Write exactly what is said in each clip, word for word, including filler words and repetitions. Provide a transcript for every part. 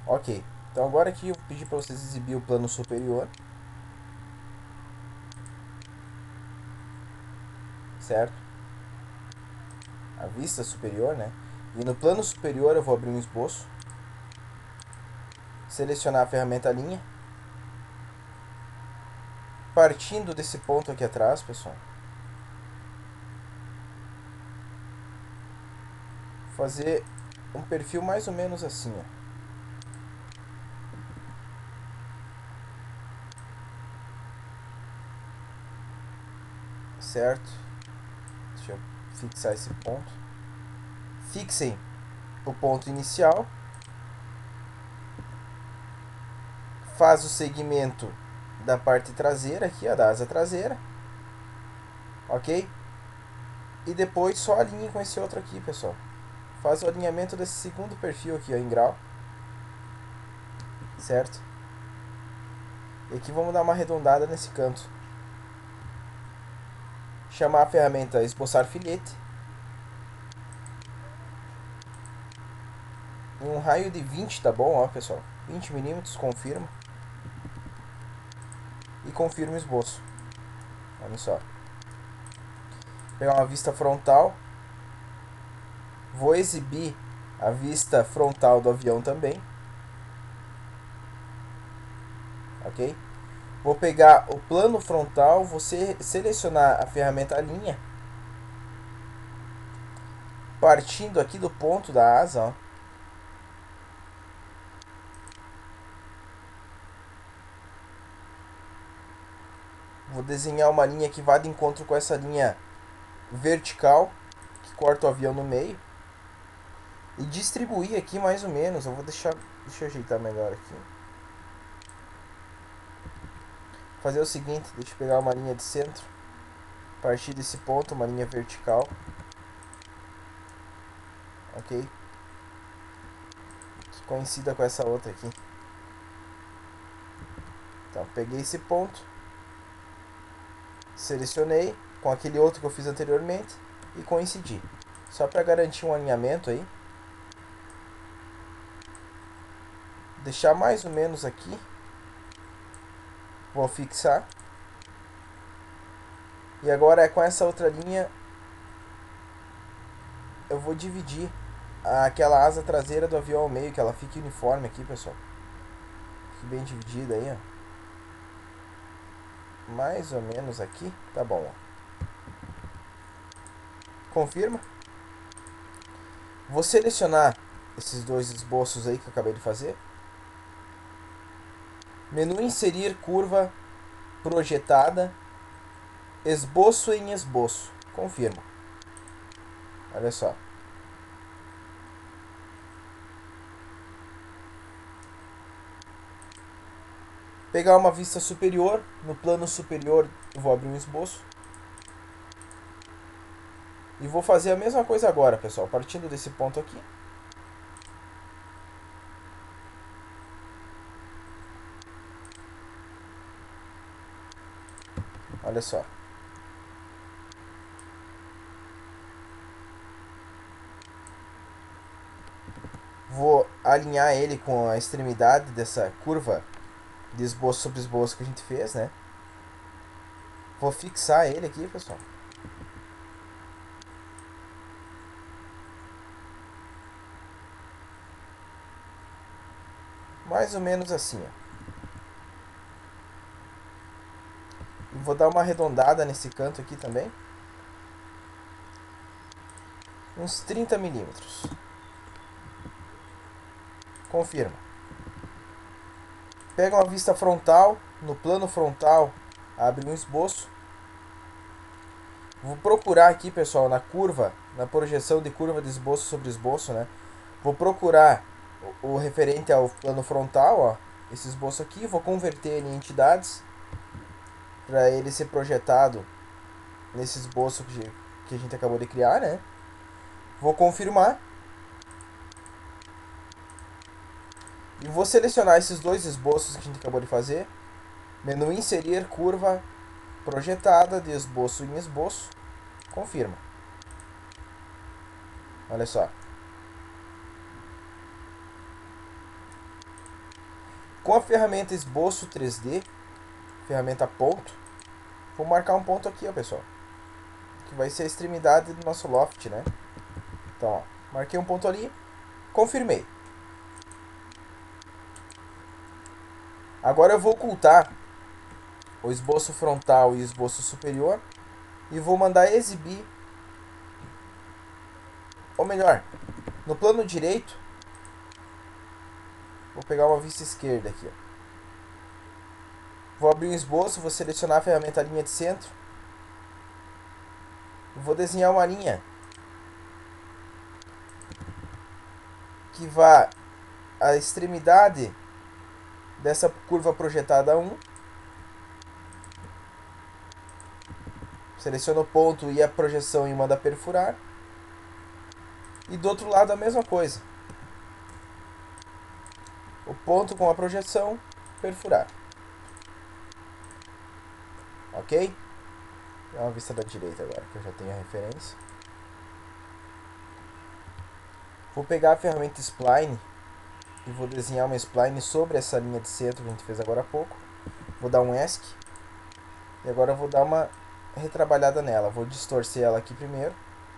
Ok, então agora aqui eu pedi para vocês exibir o plano superior, certo? A vista superior, né? E no plano superior eu vou abrir um esboço, selecionar a ferramenta linha, partindo desse ponto aqui atrás, pessoal, fazer um perfil mais ou menos assim, ó. Certo? Deixa eu fixar esse ponto. Fixem o ponto inicial, faz o segmento da parte traseira aqui, ó, da asa traseira, ok? E depois só alinhe com esse outro aqui, pessoal. Faz o alinhamento desse segundo perfil aqui, ó, em grau, certo? E aqui vamos dar uma arredondada nesse canto. Chamar a ferramenta esboçar filete. Um raio de vinte tá bom, ó, pessoal. vinte milímetros, confirma. E confirma o esboço. Olha só. Pegar uma vista frontal. Vou exibir a vista frontal do avião também. Ok? Vou pegar o plano frontal, vou selecionar a ferramenta linha. Partindo aqui do ponto da asa, ó. Vou desenhar uma linha que vá de encontro com essa linha vertical, que corta o avião no meio. E distribuir aqui mais ou menos. Eu vou deixar. Deixa eu ajeitar melhor aqui. Fazer o seguinte, deixa eu pegar uma linha de centro. Partir desse ponto, uma linha vertical. Ok? Que coincida com essa outra aqui. Então, peguei esse ponto. Selecionei com aquele outro que eu fiz anteriormente. E coincidi. Só para garantir um alinhamento aí. Deixar mais ou menos aqui. Vou fixar. E agora é com essa outra linha. Eu vou dividir aquela asa traseira do avião ao meio, que ela fique uniforme aqui, pessoal. Fique bem dividida aí, ó. Mais ou menos aqui, tá bom, ó. Confirma. Vou selecionar esses dois esboços aí que eu acabei de fazer. Menu inserir curva projetada. Esboço em esboço. Confirma. Olha só. Pegar uma vista superior. No plano superior eu vou abrir um esboço. E vou fazer a mesma coisa agora, pessoal. Partindo desse ponto aqui. Olha só. Vou alinhar ele com a extremidade dessa curva de esboço sobre esboço que a gente fez, né? Vou fixar ele aqui, pessoal. Mais ou menos assim, ó. E vou dar uma arredondada nesse canto aqui também. Uns trinta milímetros. Confirma. Pega uma vista frontal. No plano frontal, abre um esboço. Vou procurar aqui, pessoal, na curva, na projeção de curva de esboço sobre esboço, né? Vou procurar o, o referente ao plano frontal, ó. Esse esboço aqui. Vou converter ele em entidades. Para ele ser projetado nesse esboço que, que a gente acabou de criar, né? Vou confirmar. E vou selecionar esses dois esboços que a gente acabou de fazer. Menu inserir curva projetada de esboço em esboço. Confirma. Olha só. Com a ferramenta esboço três D, ferramenta ponto, vou marcar um ponto aqui, ó, pessoal, que vai ser a extremidade do nosso loft, né? Então, ó, marquei um ponto ali, confirmei. Agora eu vou ocultar o esboço frontal e o esboço superior e vou mandar exibir, ou melhor, no plano direito, vou pegar uma vista esquerda aqui, ó. Vou abrir um esboço, vou selecionar a ferramenta linha de centro, vou desenhar uma linha que vá à extremidade dessa curva projetada um. Seleciono o ponto e a projeção e manda perfurar. E do outro lado a mesma coisa. O ponto com a projeção, perfurar. Ok? Dá uma vista da direita agora, que eu já tenho a referência. Vou pegar a ferramenta Spline e vou desenhar uma spline sobre essa linha de centro que a gente fez agora há pouco. Vou dar um ESC. E agora eu vou dar uma retrabalhada nela. Vou distorcer ela aqui primeiro.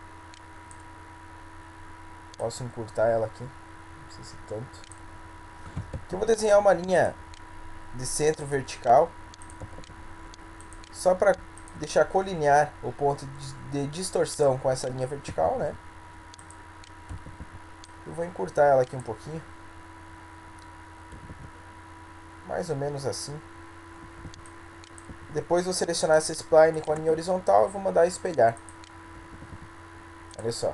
Posso encurtar ela aqui. Não precisa tanto. Aqui eu vou desenhar uma linha de centro vertical. Só para deixar colinear o ponto de distorção com essa linha vertical, né? Eu vou encurtar ela aqui um pouquinho. Mais ou menos assim. Depois vou selecionar essa spline com a linha horizontal e vou mandar espelhar. Olha só.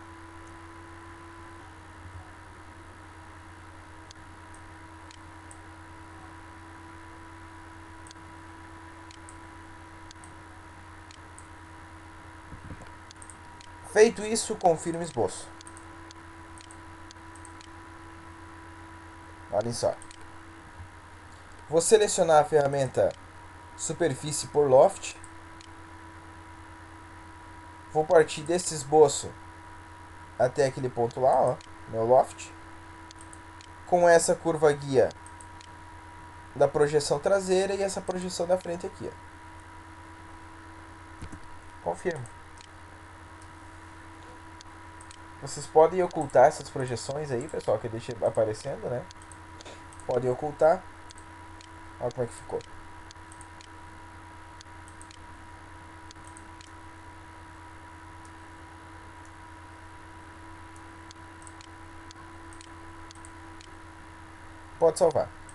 Feito isso, confirme o esboço. Olhem só. Vou selecionar a ferramenta superfície por loft. Vou partir desse esboço até aquele ponto lá, ó, meu loft. Com essa curva guia da projeção traseira e essa projeção da frente aqui, ó. Confirmo. Vocês podem ocultar essas projeções aí, pessoal, que eu deixei aparecendo, né? Podem ocultar. Olha como é que ficou. Pode salvar.